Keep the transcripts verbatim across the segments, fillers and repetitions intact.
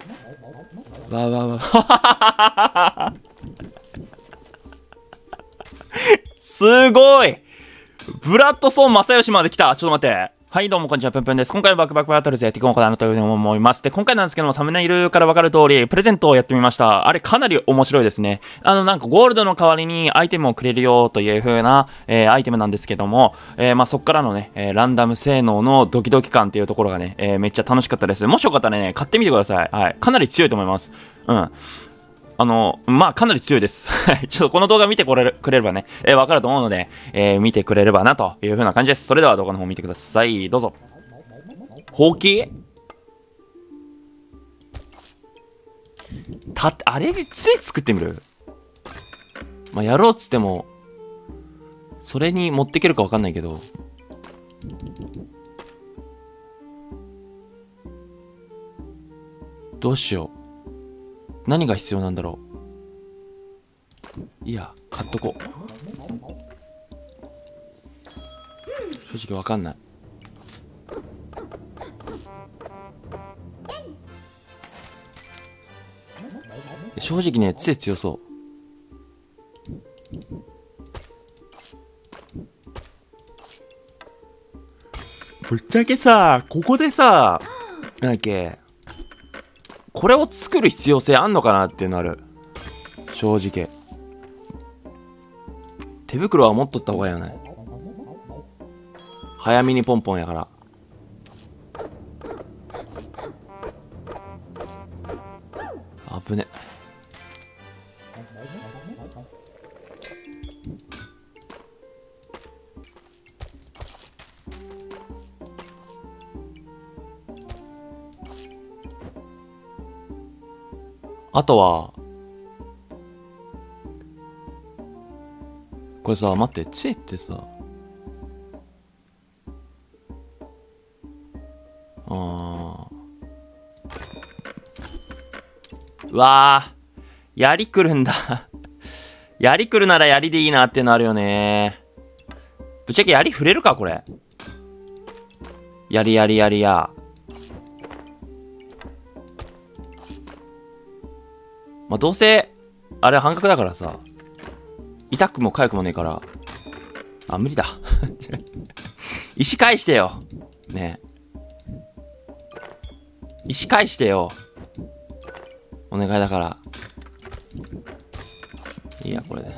わわわ。すごいブラッドソーン正義まで来た。ちょっと待って。はい、どうもこんにちは、ぷんぷんです。今回はバックバックバトルズやっていこうかなというふうに思います。で、今回なんですけども、サムネイルからわかる通り、プレゼントをやってみました。あれ、かなり面白いですね。あの、なんか、ゴールドの代わりにアイテムをくれるよという風な、えー、アイテムなんですけども、えー、まあ、そっからのね、えー、ランダム性能のドキドキ感っていうところがね、えー、めっちゃ楽しかったです。もしよかったらね、買ってみてください。はい。かなり強いと思います。うん。あの、まあ、かなり強いです。ちょっとこの動画見てくれくれればね、えー、わかると思うので、えー、見てくれればなという風な感じです。それでは動画の方見てください。どうぞ。ほうきた、あれで杖作ってみる？まあ、やろうっつっても、それに持っていけるかわかんないけど。どうしよう。何が必要なんだろう。いや、買っとこう。正直わかんない。正直ね、杖強そう。ぶっちゃけさ、ここでさ、なんだっけ、これを作る必要性あんのかなっていうのある。正直。手袋は持っとった方がいいよね。早めにポンポンやから。危ね。あとは、これさ、待って、杖ってさ、あー。うわー、槍来るんだ。槍来るなら槍でいいなっていうのあるよね。ぶっちゃけ槍触れるか、これ。槍槍槍や。まあ、どうせ、あれ半角だからさ、痛くも痒くもねえから、あ、無理だ。石返してよ。ねえ。石返してよ。お願いだから。いいや、これで。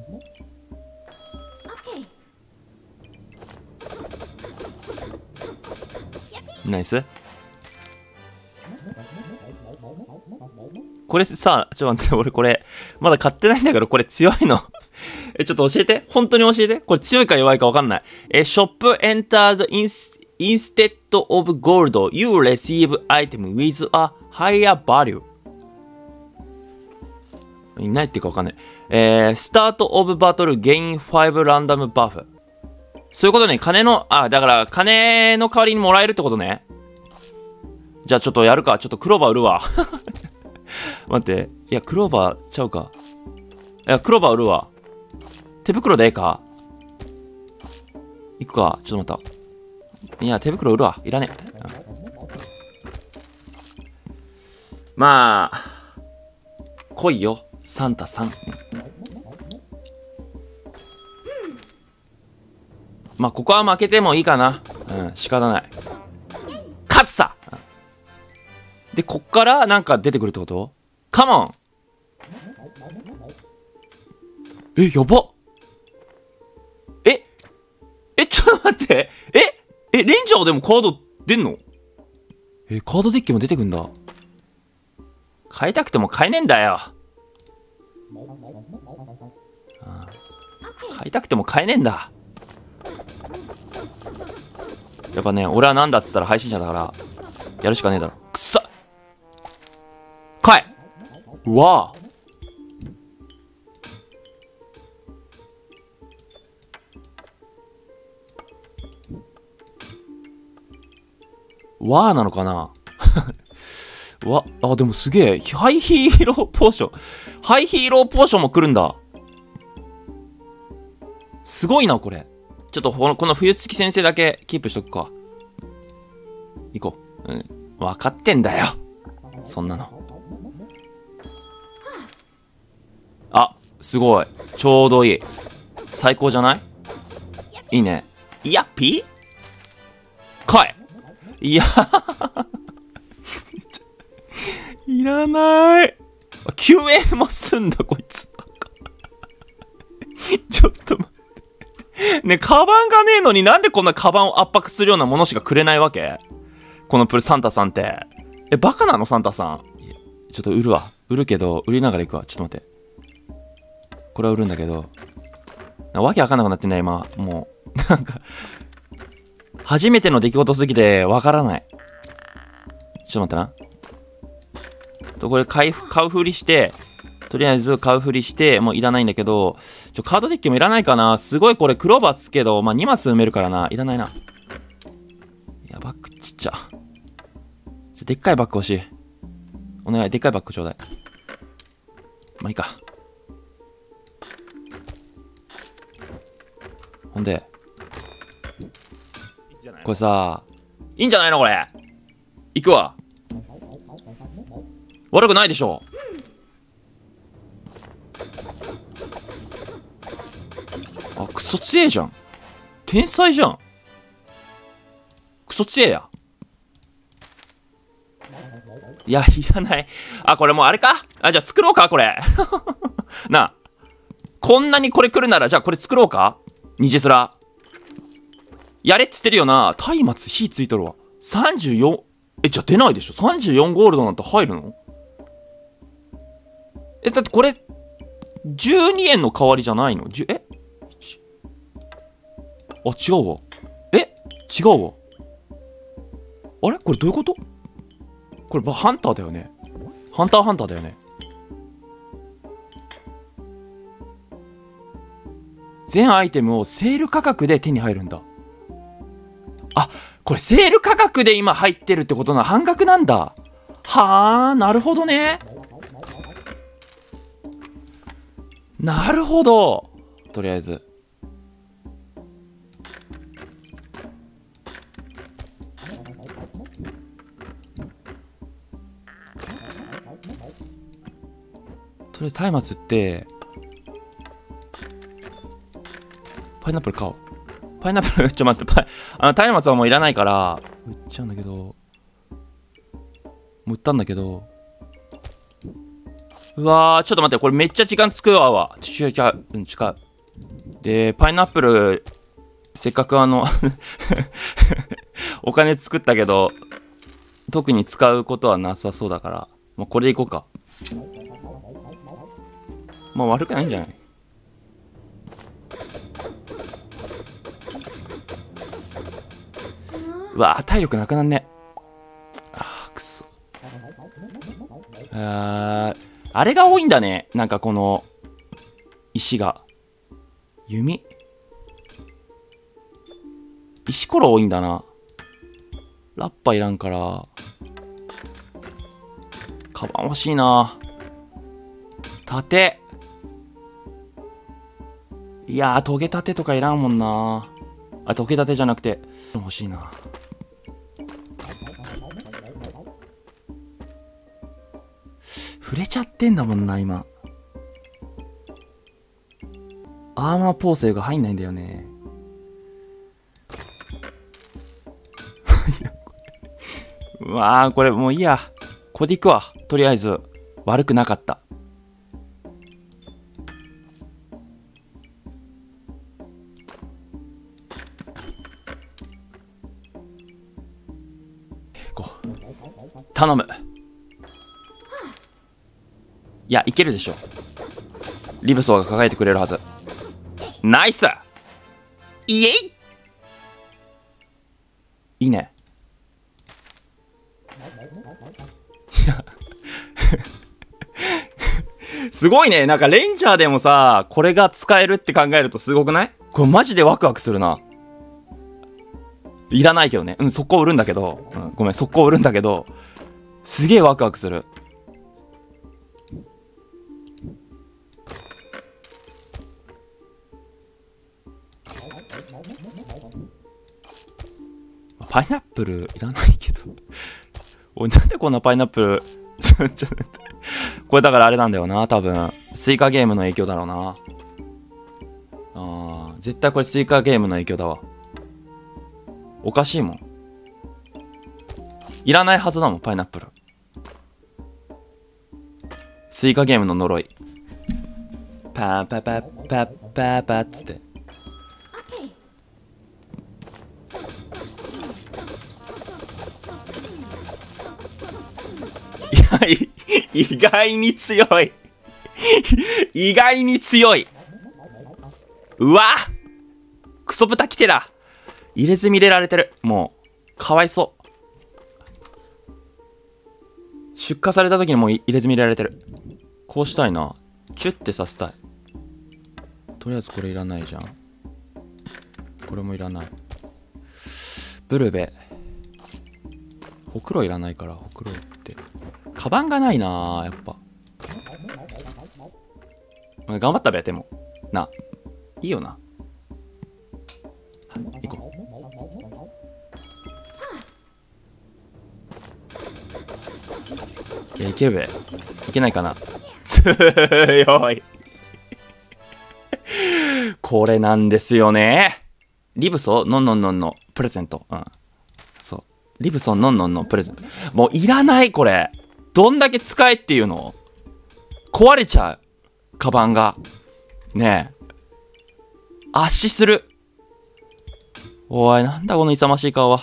ナイス。これさ、ちょっと待って、俺これ、まだ買ってないんだけど、これ強いの。え、ちょっと教えて。本当に教えて。これ強いか弱いかわかんない。え、ショップ entered instead of gold, you receive item with a higher value. いないっていうかわかんない。えー、start of battle gain five random buff. そういうことね。金の、あ、だから、金の代わりにもらえるってことね。じゃあちょっとやるか。ちょっとクローバー売るわ。待って。いや、クローバーちゃうか。いや、クローバー売るわ。手袋でええか？行くか。ちょっと待った。いや、手袋売るわ。いらねえ。まあ、来いよ。サンタさん。まあ、ここは負けてもいいかな。うん、仕方ない。勝つさ！で、こっからなんか出てくるってこと？カモン！え、やば！ええ、ちょっと待って。ええ、レンジャーでもカード出んの？え、カードデッキも出てくんだ。買いたくても買えねえんだよ。ああ、買いたくても買えねえんだ。やっぱね、俺はなんだって言ったら配信者だから、やるしかねえだろ。くっさ！買え！うわぁ。わーなのかな。わ、あ、でもすげえ。ハイヒーローポーション。ハイヒーローポーションも来るんだ。すごいな、これ。ちょっとこの、この冬月先生だけキープしとくか。行こう。うん。分かってんだよ。そんなの。 すごい。ちょうどいい。最高じゃない？いいね。いや、ピかい。いや、いらない。きゅうえんもすんだ、こいつ。ちょっと待って。ね、カバンがねえのになんでこんなカバンを圧迫するようなものしかくれないわけ？このプルサンタさんって。え、バカなのサンタさん。ちょっと売るわ。売るけど、売りながら行くわ。ちょっと待って。これは売るんだけど。わけわかんなくなってんだ、今。もう。なんか、初めての出来事すぎてわからない。ちょっと待ってな。と、これ買い、買うふりして、とりあえず買うふりして、もういらないんだけど、ちょ、カードデッキもいらないかな。すごいこれクローバーつくけど、まあ、にマス埋めるからな。いらないな。いや、バッグちっちゃ。ちょ、でっかいバッグ欲しい。お願い、でっかいバッグちょうだい。まあいいか。ほんで、これさ、いいんじゃないのこれ。行くわ。悪くないでしょ。あ、クソ強えじゃん。天才じゃん。クソ強えや。いや、いらない。あ、これもうあれか？あ、じゃあ作ろうかこれ。なあ。こんなにこれ来るなら、じゃあこれ作ろうか？虹すら。やれっつってるよな。松明火ついとるわ。さんじゅうよん、え、じゃあ出ないでしょ。さんじゅうよんゴールドなんて入るの？え、だってこれ、じゅうにえんの代わりじゃないの？え？あ、違うわ。え？違うわ。あれこれどういうこと？これハンターだよね。ハンターハンターだよね。全アイテムをセール価格で手に入るんだ。あ、これセール価格で今入ってるってことな、半額なんだ。はあ、なるほどね。なるほど。とりあえず。とりあえず松明ってパイナップル買おう。パイナップルちょっと待って、パイあの松明はもういらないから売っちゃうんだけど、もう売ったんだけど、うわー、ちょっと待って、これめっちゃ時間つくわわ。ちょちょうん近い。でパイナップルせっかくあのお金作ったけど特に使うことはなさそうだから、もうこれでいこうか。まあ悪くないんじゃない？うわー、体力なくなんね。あー、くそ。あー、あれが多いんだね。なんかこの、石が。弓石ころ多いんだな。ラッパいらんから。カバン欲しいな。盾。いやー、トゲ盾とかいらんもんな。あ、トゲ盾じゃなくて、欲しいな。触れちゃってんだもんな、今。アーマーポーセーが入んないんだよね。うわー、これもういいや。これでいくわ。とりあえず。悪くなかった。頼む。いや、いけるでしょ。リブソーが抱えてくれるはず。ナイス。イエイ。いいね。いやすごいね。なんかレンジャーでもさ、これが使えるって考えるとすごくない？これマジでワクワクするな。いらないけどね。うん、速攻売るんだけど。うん、ごめん、速攻売るんだけど。すげえワクワクする。パイナップルいらないけど。おい、なんでこんなパイナップルちょっとこれだからあれなんだよな、多分。スイカゲームの影響だろうな。あー、絶対これスイカゲームの影響だわ。おかしいもん。いらないはずだもん、パイナップル。スイカゲームの呪い。パーパパパパパっつって。いや、い意外に強い。意外に強い。うわクソ豚来てら。入れ墨入れられてる。もう、かわいそう。出荷された時にもう入れ墨入れられてる。こうしたいな。チュッてさせたい。とりあえずこれいらないじゃん。これもいらない。ブルベ。ほくろいらないから、ほくろって。カバンがないなやっぱ。頑張ったべ、でも。な。いいよな。行こう。いや、いけるべ。いけないかな。強い。これなんですよね。リブソノンノンノンのプレゼント。うん。そう。リブソンノンノンのプレゼント。もういらない、これ。どんだけ使えっていうの壊れちゃう。カバンが。ねえ。圧死する。おい、なんだこの勇ましい顔は。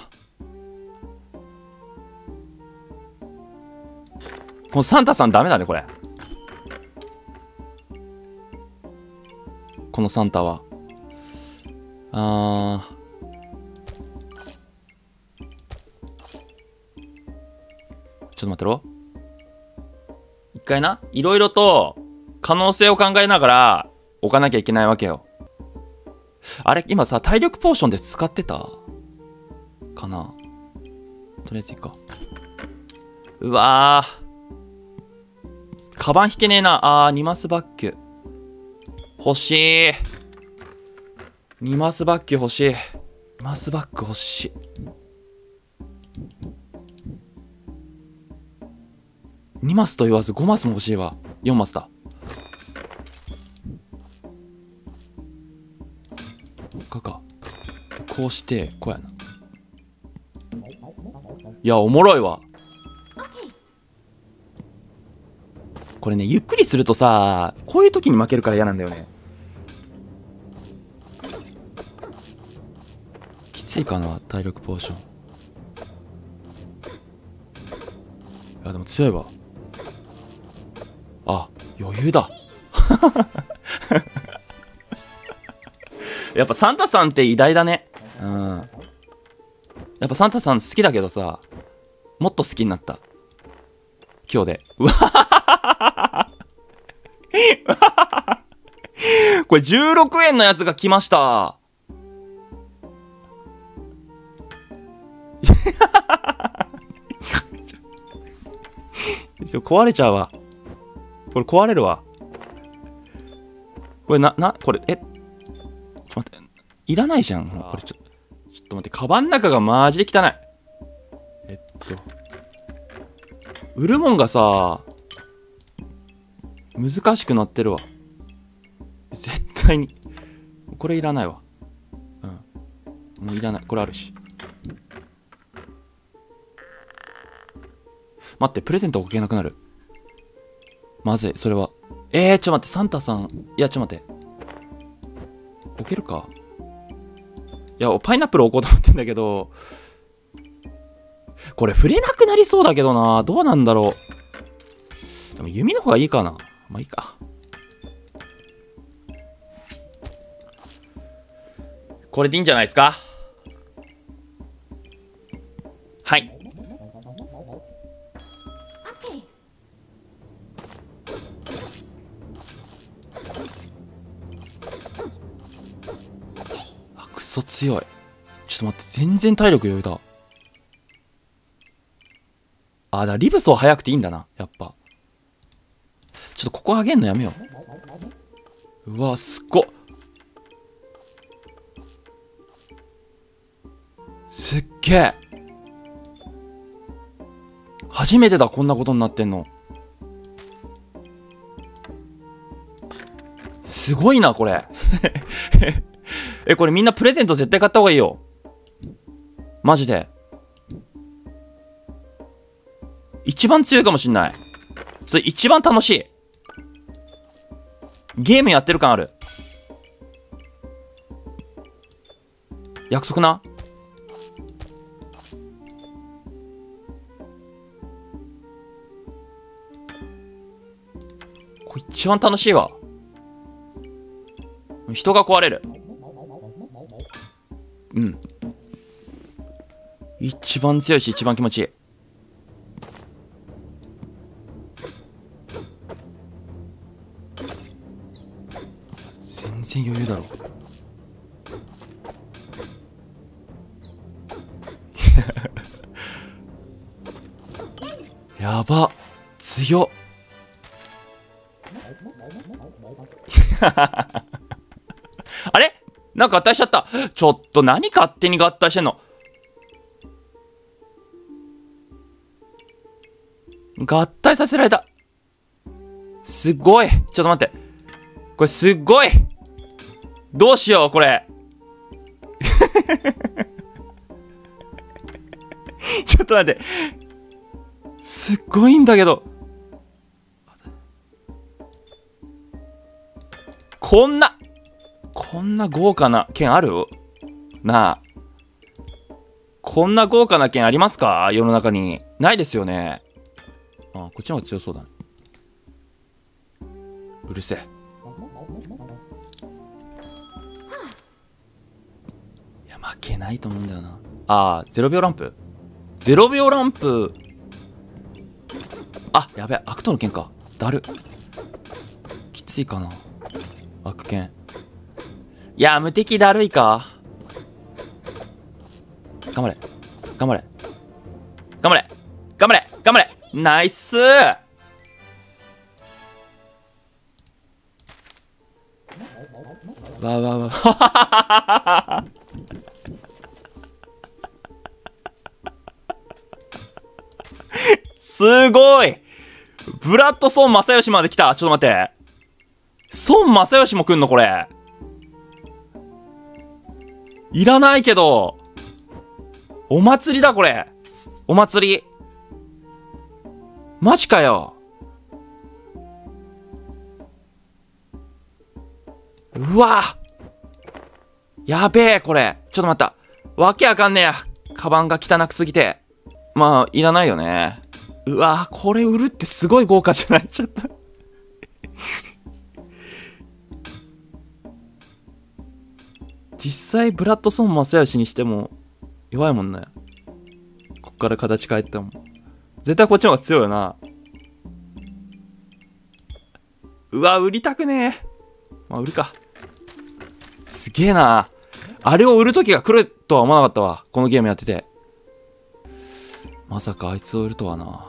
このサンタさんダメだね、これ。このサンタは。あー。ちょっと待ってろ。一回な、いろいろと可能性を考えながら置かなきゃいけないわけよ。あれ、今さ、体力ポーションで使ってたかな。とりあえずいいか。うわー。カバン引けねえな。あー、ニマスバッグ。欲しい。ニマスバッグ欲しい。ニマスバッグ欲しい。にマスと言わずごマスも欲しいわ。よんマスだ。かか。こうして、こうやな。いや、おもろいわ。これね、ゆっくりするとさ、こういう時に負けるから嫌なんだよね。きついかな、体力ポーション。いや、でも強いわ。あ、余裕だ。やっぱサンタさんって偉大だね。うん。やっぱサンタさん好きだけどさ、もっと好きになった。今日で。うわこれじゅうろくえんのやつが来ました。壊れちゃうわ。これ壊れるわ。これな、な、これ、え、ちょっと待って。いらないじゃん。これちょ、ちょっと待って。カバンの中がマジで汚い。えっと。売るもんがさ、難しくなってるわ。絶対に。これいらないわ。うん。もういらない。これあるし。待って、プレゼント置けなくなる。まずい、それは。えー、ちょっと待って、サンタさん。いや、ちょっと待って。置けるか。いや、パイナップル置こうと思ってんだけど、これ触れなくなりそうだけどな。どうなんだろう。でも弓の方がいいかな。まあいいか。これでいいんじゃないですか。はい。あ、くそ強い。ちょっと待って、全然体力余裕だ。あ、だからリブスは速くていいんだな、やっぱ。ちょっとここ上げんのやめよう。うわ、すっご。すっげえ。 初めてだ、こんなことになってんの。すごいな、これ。え、これみんなプレゼント絶対買った方がいいよ。マジで。一番強いかもしんない。それ一番楽しい。ゲームやってる感ある。約束な。これ一番楽しいわ。人が壊れる。うん。一番強いし一番気持ちいい。全然余裕だろ。やば、強っ。あれなんか合体しちゃった。ちょっと何勝手に合体してんの。合体させられた。すごい。ちょっと待って。これすっごい。どうしよう、これ。ちょっと待って。すっごいんだけど。こんな、こんな豪華な剣ある？なあ。こんな豪華な剣ありますか？世の中に。ないですよね。あ、こっちの方が強そうだね。うるせえ。いや、負けないと思うんだよな。ああ、ゼロびょうランプ？ゼロびょうランプ。あ、やべえ、悪党の剣か。だる。きついかな。悪剣。いや、無敵だるいか。頑張れ。頑張れ。頑張れ。頑張れ。頑張れ。ナイスー。わわわ。すごい。ブラッド孫正義まで来た。ちょっと待って。孫正義も来んのこれ。いらないけど。お祭りだこれ。お祭り。マジかよ。うわやべえこれ。ちょっと待った。わけわかんねえや。カバンが汚くすぎて。まあ、いらないよね。うわこれ売るってすごい豪華じゃない？ちょっと。実際ブラッドソン正義にしても弱いもんね。こっから形変えても絶対こっちの方が強いよな。うわ売りたくねえ。まあ売るか。すげえな。あれを売る時が来るとは思わなかったわ、このゲームやってて。まさかあいつを売るとはな。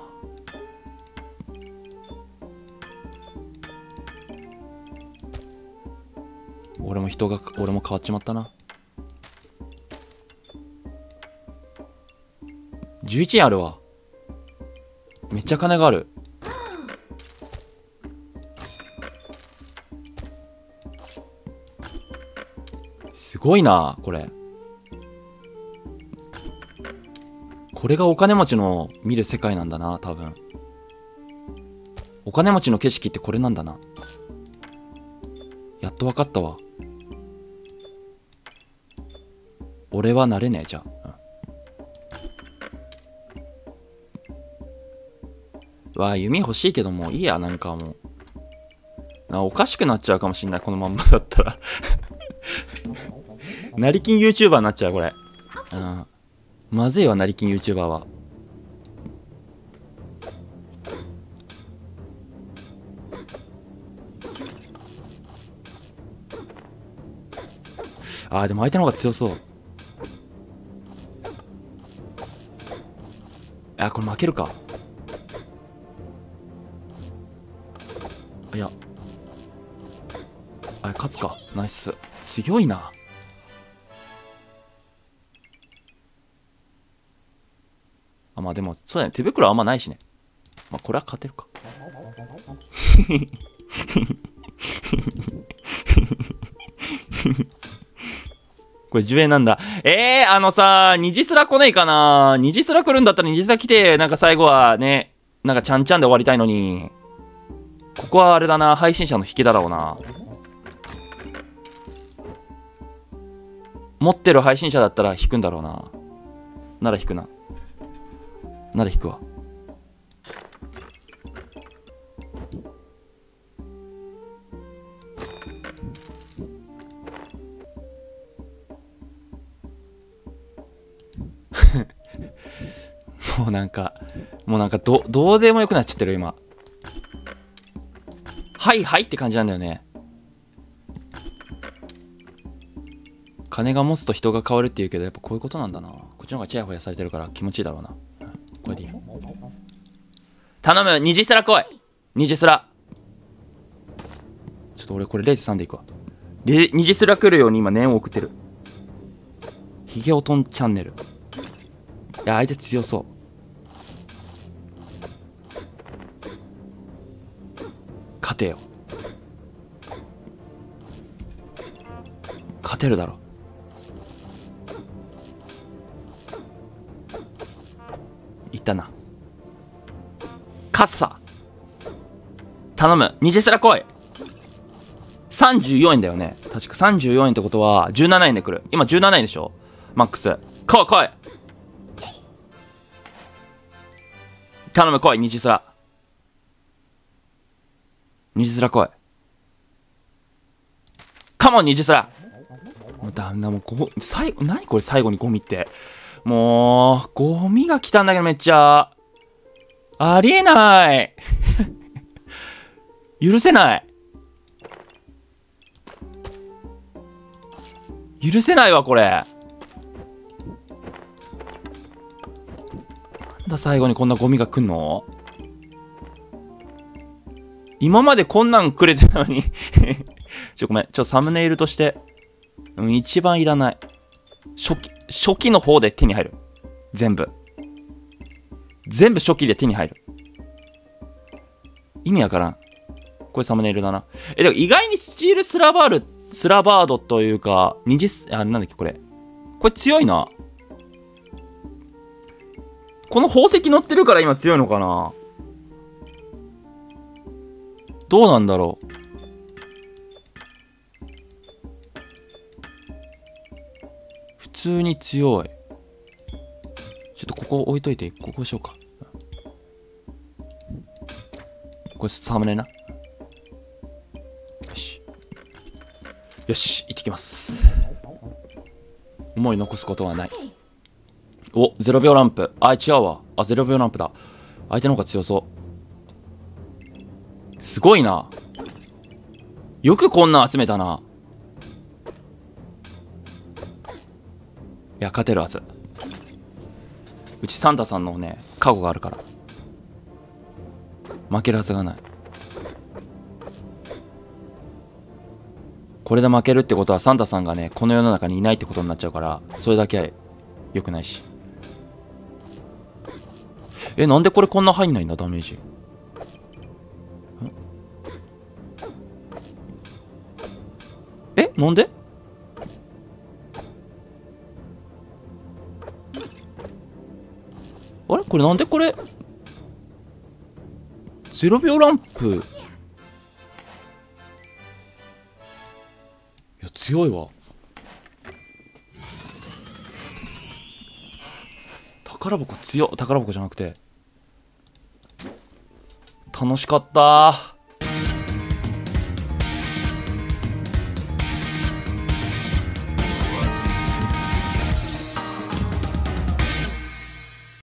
俺も人が俺も変わっちまったな。じゅういちえんあるわ。めっちゃ金がある。すごいなこれ。これがお金持ちの見る世界なんだな多分。お金持ちの景色ってこれなんだな。やっと分かったわ。俺はなれねえじゃあ、うん、わあ弓欲しいけどもういいや。なんかもうあおかしくなっちゃうかもしんないこのまんまだったら。成金 YouTuber になっちゃうこれ。うん、まずいわ成金 YouTuber は。あーでも相手の方が強そう。あこれ負けるか。いやあ勝つか。ナイス。強いな。あまあでも、そうだね。手袋あんまないしね。まあこれは勝てるか。これじゅうえんなんだ。えー、あのさ、虹すら来ねえかな。虹すら来るんだったら虹すら来て、なんか最後はね、なんかちゃんちゃんで終わりたいのに。ここはあれだな、配信者の引きだろうな。持ってる配信者だったら引くんだろうな。なら引くな。なら引くわ。もうなんか、もうなんかど、どうでもよくなっちゃってる今。はいはいって感じなんだよね。金が持つと人が変わるって言うけど、やっぱこういうことなんだな。こっちの方がチヤホヤされてるから気持ちいいだろうな。これでいい。頼む、虹すら来い。虹すら。ちょっと俺これ れいてんさん でいくわ。虹すら来るように今念を送ってる。ヒゲオトンチャンネル。いや、相手強そう。勝てよ。勝てるだろ。いったな。勝つさ。頼む。虹すら来い。さんじゅうよえんだよね。確かさんじゅうよえんってことはじゅうななえんで来る。今じゅうななえんでしょマックス。来い来い。頼む来い。虹すら。虹すら来い。カモン虹すら。もうだんだもうご、最後、何これ最後にゴミって。もう、ゴミが来たんだけどめっちゃ。ありえない。許せない。許せないわ、これ。なんだ最後にこんなゴミが来んの？今までこんなんくれてたのに。ちょ、ごめん。ちょ、サムネイルとして。うん、一番いらない。初期、初期の方で手に入る。全部。全部初期で手に入る。意味わからん。これサムネイルだな。え、でも意外にスチールスラバール、スラバードというか、虹す、あ、なんだっけこれ。これ強いな。この宝石乗ってるから今強いのかな。どうなんだろう。普通に強い。ちょっとここ置いといて、ここしようか。これサムネな。よし。よし、行ってきます。思い残すことはない。お、ゼロびょうランプ。あ、違うわ。あ、ゼロびょうランプだ。相手の方が強そう。すごいな。よくこんなん集めたな。いや、勝てるはず。うちサンタさんのね、カゴがあるから。負けるはずがない。これで負けるってことはサンタさんがね、この世の中にいないってことになっちゃうから、それだけは良くないし。え、なんでこれこんな入んないんだ、ダメージ。え、なんで？あれこれなんでこれゼロびょうランプ。いや強いわ。宝箱強っ。宝箱じゃなくて楽しかったー。